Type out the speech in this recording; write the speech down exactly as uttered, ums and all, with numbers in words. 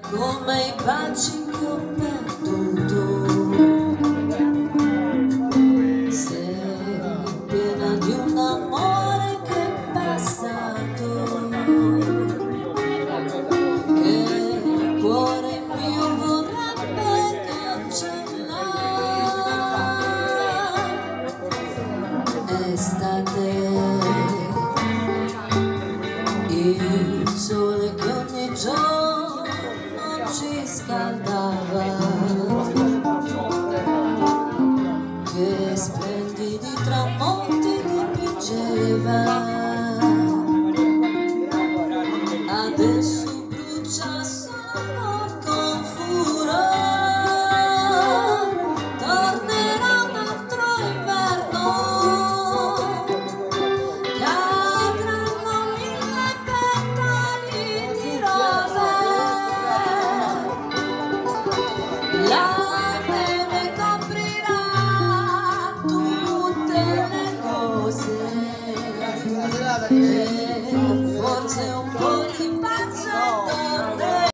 come i baci che ho perduto. Sei piena di un amore che è passato, che il cuore mio vorrebbe cancellare. Estate, il sole che ogni giorno ci scaldava, che splendidi tramonti dipingeva, adesso brucia solo con furore. Tornerà un altro inverno, cadranno mille petali di rose, la neve coprirà tutte le cose e forse un po'